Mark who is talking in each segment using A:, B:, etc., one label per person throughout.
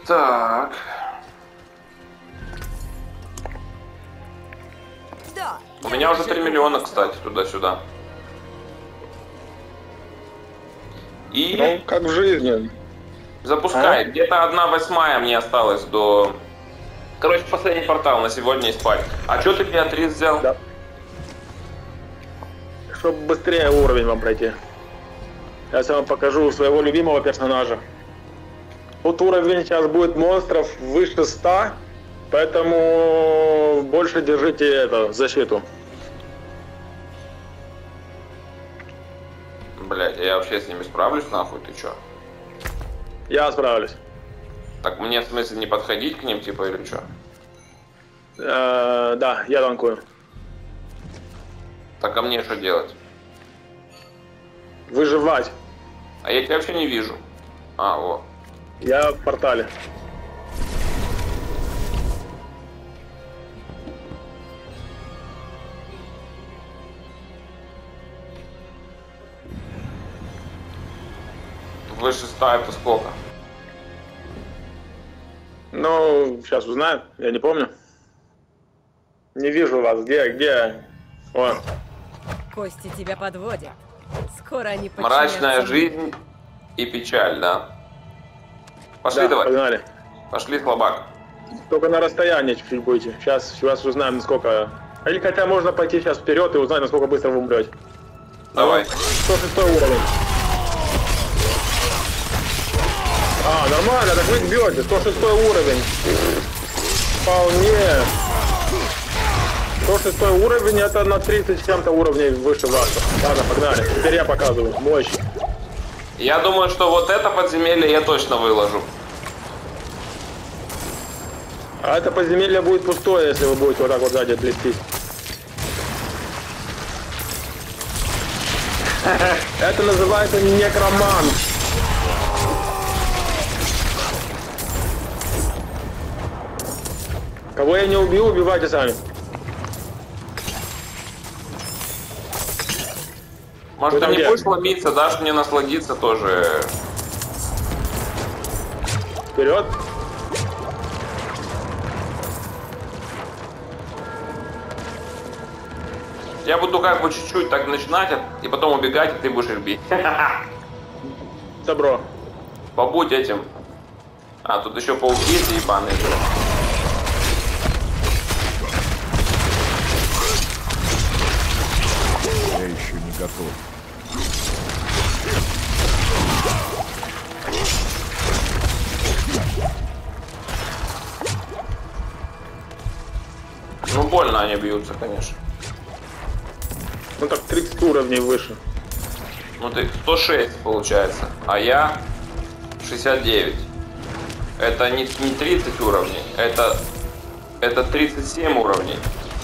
A: Так.
B: Да.
A: У меня уже 3 миллиона, кстати, туда-сюда. И
C: Ну, как в жизни.
A: запускай. Где-то 1/8 мне осталось до... Короче, последний портал на сегодня и спать. А что ты Беатрис взял?
C: Да. Чтобы быстрее уровень вам пройти. Сейчас я вам покажу своего любимого персонажа. Тут уровень сейчас будет монстров выше 100, поэтому больше держите это, защиту.
A: Блять, я вообще с ними справлюсь нахуй, ты чё?
C: Я справлюсь.
A: Так мне в смысле не подходить к ним, типа, или чё?
C: Да, я танкую.
A: Так а мне что делать?
C: Выживать.
A: А я тебя вообще не вижу. А, вот.
C: Я в портале.
A: Выше 100 это сколько?
C: Ну, сейчас узнаем, я не помню. Не вижу вас, где? Вон.
B: Кости тебя подводят. Скоро они
A: Мрачная
B: подчинятся
A: жизнь и печаль, да? Пошли
C: Да,
A: давай.
C: погнали.
A: Пошли, слабак.
C: Только на расстоянии чуть-чуть будете. Сейчас узнаем, насколько... Или хотя можно пойти сейчас вперед и узнать, насколько быстро вы умрете.
A: Давай.
C: 106 уровень. А, нормально, так вы бьете. 106 уровень. Вполне. 106 уровень, это на 30 с чем-то уровней выше вашего. Ладно, погнали. Теперь я показываю. Мощь.
A: Я думаю, что вот это подземелье я точно выложу.
C: А это подземелье будет пустое, если вы будете вот так вот сзади плестись. Это называется некромант. Кого я не убью, убивайте сами.
A: Может, ты
C: там
A: не
C: где?
A: будешь ломиться, дашь мне насладиться тоже.
C: Вперед.
A: Я буду как бы чуть-чуть так начинать, и потом убегать, и ты будешь их бить.
C: Добро.
A: Побудь этим. А, тут еще пауки эти ебаные.
D: Я еще не готов.
A: Ну, больно они бьются, конечно.
C: Ну так 30 уровней выше.
A: Ну, ты 106 получается, а я 69. Это не 30 уровней, это 37 уровней.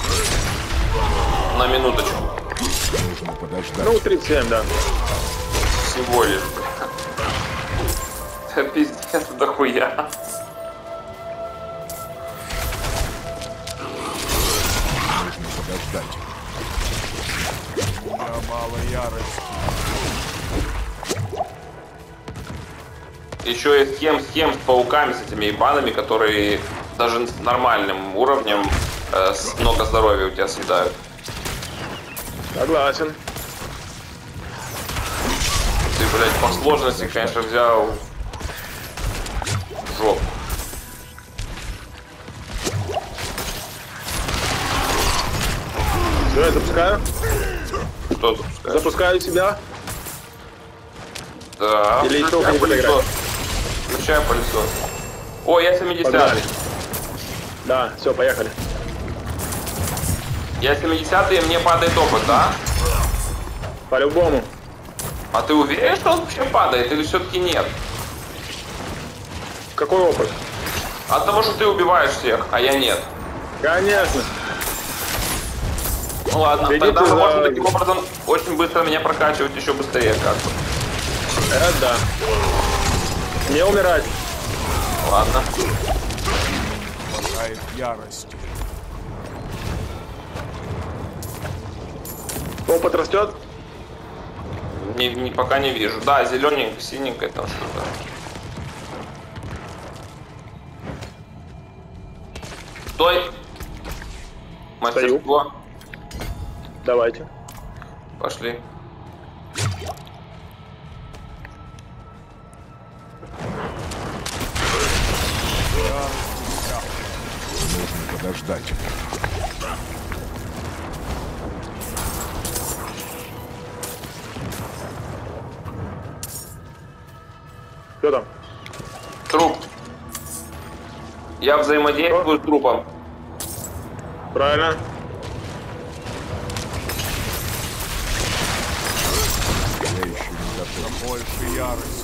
A: На минуточку.
D: Нужно подождать.
C: Ну, 37, да.
A: Всего лишь. Это пиздец, дохуя.
D: Нужно подождать. У меня мало ярости.
A: Еще и схем с пауками, с этими ебаными, которые даже с нормальным уровнем много здоровья у тебя съедают.
C: Согласен.
A: Ты, блядь, по сложности, конечно, взял жопу.
C: Все, я запускаю.
A: Что запускаешь?
C: Запускаю себя.
A: Да.
C: Или еще
A: Включай
C: кто-нибудь играет?
A: пылесос. Включай пылесос. О, я 70.
C: Погнали. Да, все, поехали.
A: Я 70 и мне падает опыт, да?
C: По-любому.
A: А ты уверен, что он вообще падает или все-таки нет?
C: Какой опыт?
A: От того, что ты убиваешь всех, а я нет.
C: Конечно.
A: Ну ладно,
C: Следите
A: тогда мы
C: за-
A: можем таким образом очень быстро меня прокачивать еще быстрее как бы.
C: Это да. Не умирать.
A: Ладно.
D: Хватает ярости.
C: Опыт растет.
A: Пока не вижу. Да, зелененькое, синенькое там что-то. Стой! Мастерство.
C: Давайте.
A: Пошли.
D: Нужно подождать.
C: Что там?
A: Труп. Я взаимодействую с трупом.
C: Правильно.
D: Я еще не готов. Больше ярости.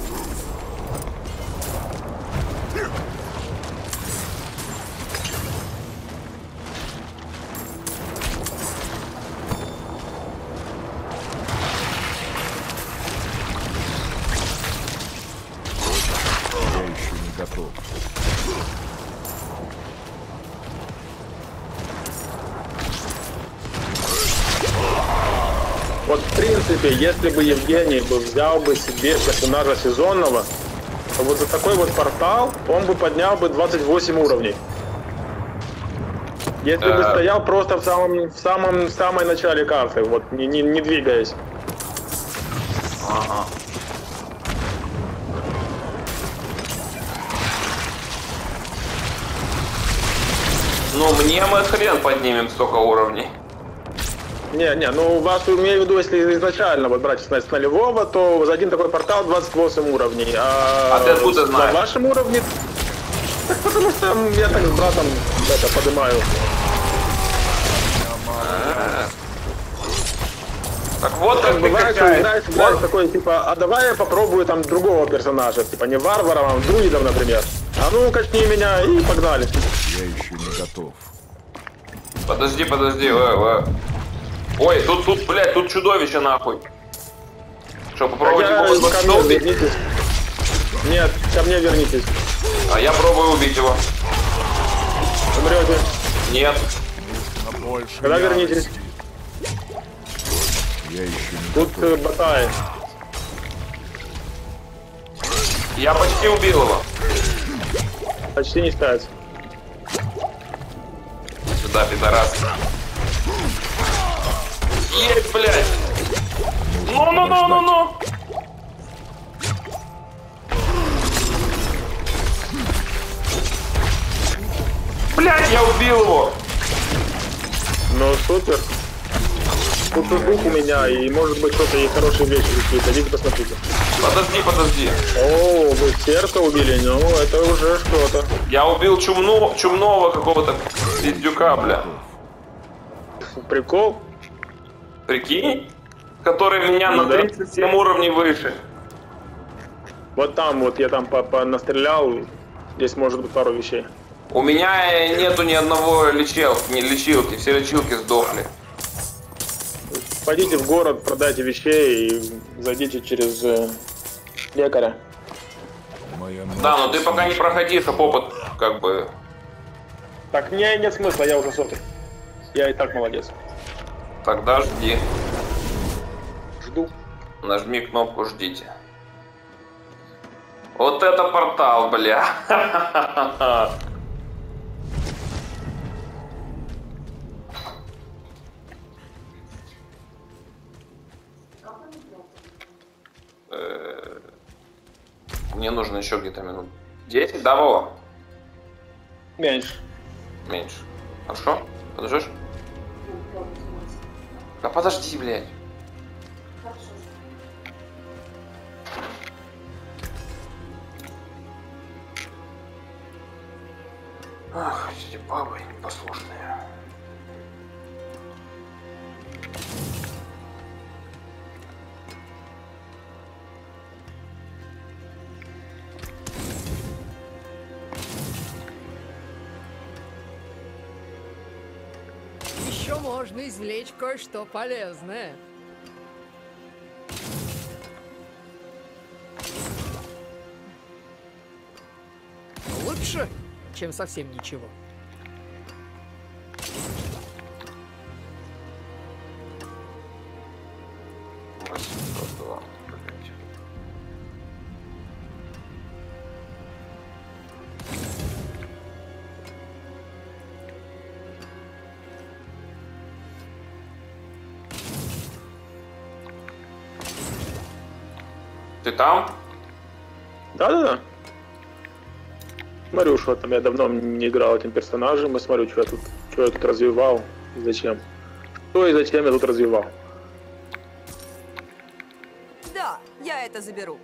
D: Я еще не готов.
C: Вот в принципе, если бы Евгений взял бы себе персонажа сезонного, то вот за такой вот портал он бы поднял бы 28 уровней. Если бы стоял просто в самой начале карты, вот не двигаясь.
A: Ага. Ну, мне мы хрен поднимем столько уровней.
C: Не, ну вас имею в виду, если изначально вот брать с нулевого, то за один такой портал 28 уровней.
A: А ты откуда знаешь?
C: На вашем уровне? Так потому что я так с братом это поднимаю.
A: Так вот как ты
C: Бывает, что
A: качаешь.
C: играешь
A: Вот.
C: такой, типа, а давай я попробую там другого персонажа, типа не варваром, а друидом, например. А ну качни меня и погнали.
D: Я еще не готов.
A: Подожди. Ой, тут, блядь, тут чудовище нахуй. Что, попробуйте
C: ко
A: его
C: мне
A: убить?
C: вернитесь. Нет, ко мне вернитесь.
A: А я пробую убить его.
C: Умрете.
A: Нет.
D: Нужно больше
C: Когда
D: ярости.
C: вернитесь?
D: Я еще не
C: Тут
D: готов.
C: батаи.
A: Я почти убил его.
C: Почти не ставится.
A: Сюда, пидорас. Есть, блядь. Ну. Блядь, я убил его.
C: Ну супер. Тут дух у меня, и может быть что-то и хорошие вещи какие-то. Идите посмотрите.
A: Подожди.
C: О, вы сердце убили, ну это уже что-то.
A: Я убил чумного какого-то пиздюка, бля.
C: Прикол.
A: Прикинь? Который меня на
C: Да.
A: 37 уровней выше.
C: Вот там вот я там настрелял. Здесь может быть пару вещей.
A: У меня нету ни одного лечилки, все лечилки сдохли.
C: Пойдите в город, продайте вещей и зайдите через лекаря.
D: Моя
A: Да, но ты пока не проходи, чтоб опыт как бы...
C: Так, нет смысла, я уже сотый. Я и так молодец.
A: Тогда жди.
C: Жду.
A: Нажми кнопку «Ждите». Вот это портал, бля. Мне нужно еще где-то минут 10, да, Вова?
C: Меньше.
A: Меньше. Хорошо? Подождешь? Да подожди, блядь. Ах, эти бабы непослушные.
E: Еще можно извлечь кое-что полезное. Лучше, чем совсем ничего.
A: Ты там?
C: Да-да-да. Смотрю, что там я давно не играл этим персонажем, и смотрю, что я тут развивал и зачем. Что и зачем я тут развивал.
B: Да, я это заберу.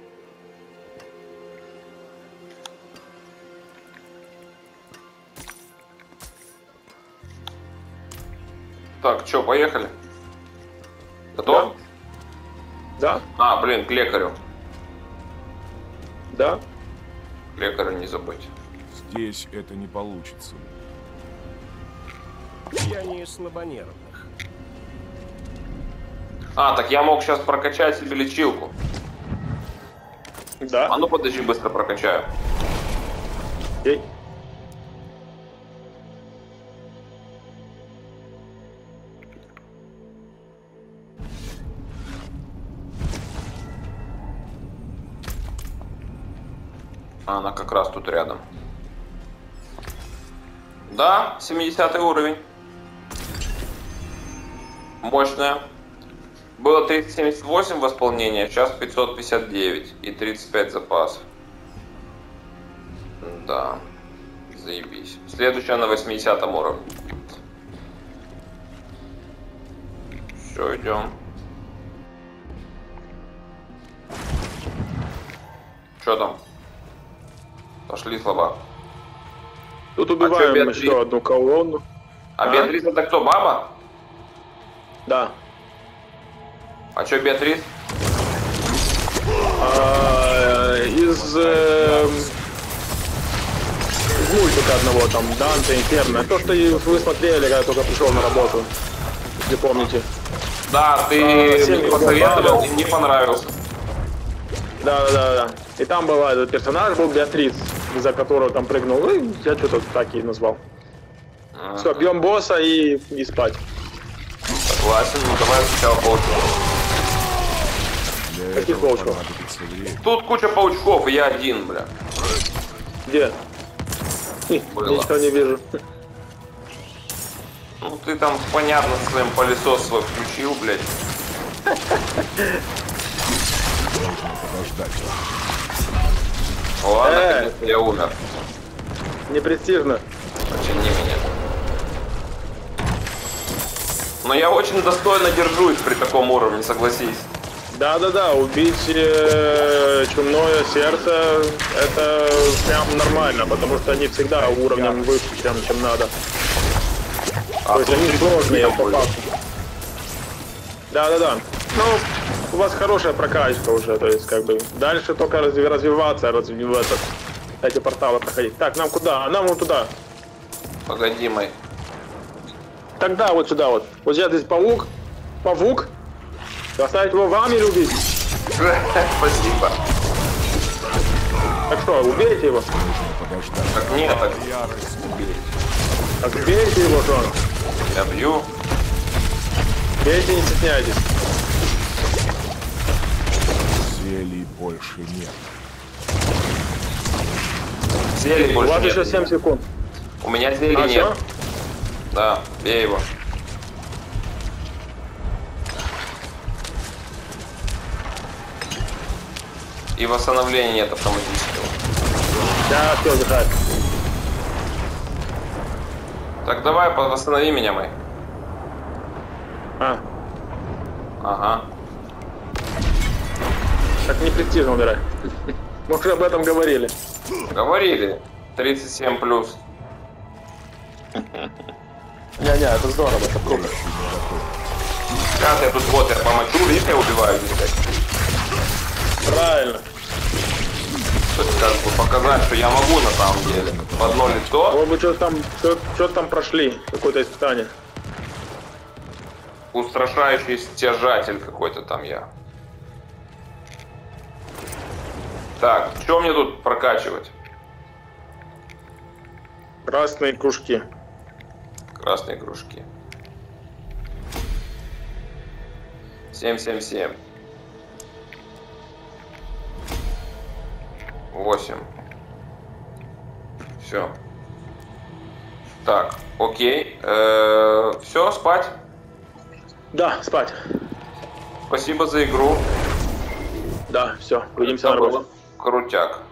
A: Так, что, поехали? Готов?
C: Да?
A: А, блин, к лекарю.
C: Да?
A: К лекарю не забудь.
D: Здесь это не получится.
F: Я не из слабонервных.
A: А, так я мог сейчас прокачать себе лечилку.
C: Да.
A: А ну подожди, быстро прокачаю.
C: Окей.
A: А, она как раз тут рядом. Да, 70 уровень. Мощная. Было 378 восполнения, сейчас 559 и 35 запасов. Да, заебись. Следующая на 80 уровне. Все, идем. Что там? Пошли слова.
C: Тут убиваем
A: Беатрис?
C: еще одну колонну.
A: А Беатрис это кто, баба?
C: Да.
A: А что Беатрис?
C: Из мультика одного там, Данте Инферно. То, что вы смотрели, когда я только пришел на работу. Если помните.
A: Да, ты мне посоветовал
C: баба.
A: и мне понравился.
C: Да. И там была этот персонаж, был Беатрис, из-за которого там прыгнул. И я что-то так и назвал. Все, бьем босса и спать.
A: Согласен, ну давай сначала паучков.
D: Для
C: Каких
D: этого
C: волчков?
D: понадобится время.
A: Тут куча паучков, и я один, бля.
C: Где?
A: Было.
C: Ничего не вижу.
A: Ну ты там, понятно, своим пылесос свой включил, блядь.
D: Нужно подождать.
A: Ладно, конечно, я умер.
C: Не престижно.
A: Почини меня. Но я очень достойно держусь при таком уровне, согласись.
C: Да, убить чумное сердце это прям нормально, потому что они всегда уровнем выше, чем надо.
A: А
C: То есть
A: тут
C: они сложные по
A: были.
C: факту. Да. Ну, у вас хорошая прокачка уже, то есть как бы дальше только развиваться, эти порталы проходить. Так, нам куда? А нам вот туда.
A: Погоди, мой.
C: Тогда вот сюда вот. Вот сейчас здесь паук. Оставить его вам или убить?
A: Спасибо.
C: Так что, убейте его.
D: Нужно подождать.
A: Так нет, так
D: Ярость.
C: Так убейте его, Джон.
A: я бью.
C: Бейте, не стесняйтесь.
D: Зелий больше нет.
A: Зелий
C: У
A: больше
C: вас
A: нет.
C: еще 7 секунд.
A: У меня зелий
C: А,
A: нет.
C: всё?
A: Да, бей его. И восстановления нет автоматического.
C: Да, все, захар.
A: Так давай, восстанови меня, мой.
C: А,
A: Ага.
C: так не престижно умирать. Мы уже об этом говорили.
A: Говорили. 37 плюс.
C: Не, это здорово, это круто.
A: Сейчас я тут вот я помочу, видишь, я убиваю здесь.
C: Правильно.
A: Как бы показать, что я могу на самом деле. В одно лицо.
C: Вот вы что там прошли, какое-то испытание.
A: Устрашающий стяжатель какой-то там я. Так, что мне тут прокачивать?
C: Красные кружки.
A: Красные кружки. 777. 8. Все. Так, окей. Все, спать.
C: Да, спать.
A: Спасибо за игру.
C: Да, все, увидимся на
A: Это
C: работе.
A: было крутяк.